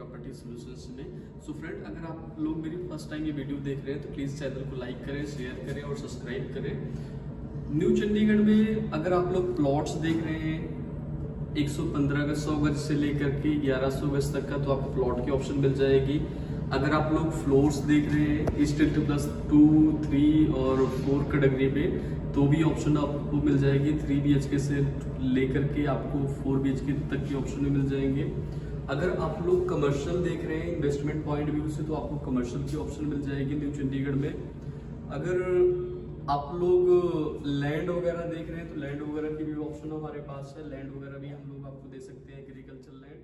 Property solutions में। So friend, अगर आप लोग मेरी फर्स्ट टाइम ये वीडियो देख रहे हैं तो प्लीज़ चैनल को लाइक करें, शेयर करें और सब्सक्राइब करें। न्यू चंडीगढ़ में अगर आप लोग प्लॉट्स देख रहे हैं 115 गज 100 गज से लेकर के 1100 गज तक का, तो आपको प्लॉट की ऑप्शन मिल जाएगी। अगर आप लोग फ्लोर्स देख रहे हैं ईस्ट प्लस 2, 3 और 4 कैटेगरी में, तो भी ऑप्शन आपको मिल जाएगी। 3 BHK से लेकर के आपको 4 BHK तक की ऑप्शन भी मिल जाएंगे। अगर आप लोग कमर्शियल देख रहे हैं इन्वेस्टमेंट पॉइंट व्यू से, तो आपको कमर्शियल की ऑप्शन मिल जाएगी न्यू चंडीगढ़ में। अगर आप लोग लैंड वगैरह देख रहे हैं तो लैंड वगैरह की भी ऑप्शन हमारे पास है। लैंड वगैरह भी हम लोग आपको दे सकते हैं, एग्रीकल्चर लैंड।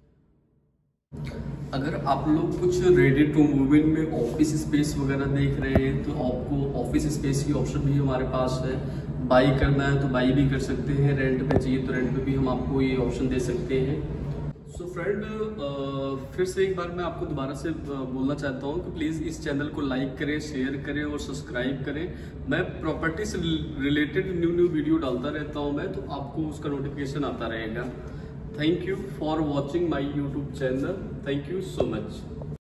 अगर आप लोग कुछ रेडी टू मूव इन में ऑफिस स्पेस वगैरह देख रहे हैं तो आपको ऑफिस स्पेस की ऑप्शन भी हमारे पास है। बाई करना है तो बाई भी कर सकते हैं, रेंट पे चाहिए तो रेंट पे भी हम आपको ये ऑप्शन दे सकते हैं। सो फ्रेंड, फिर से एक बार मैं आपको दोबारा से बोलना चाहता हूँ कि प्लीज़ इस चैनल को लाइक करें, शेयर करें और सब्सक्राइब करें। मैं प्रॉपर्टी से रिलेटेड न्यू वीडियो डालता रहता हूँ मैं, तो आपको उसका नोटिफिकेशन आता रहेगा। Thank you for watching my YouTube channel. Thank you so much.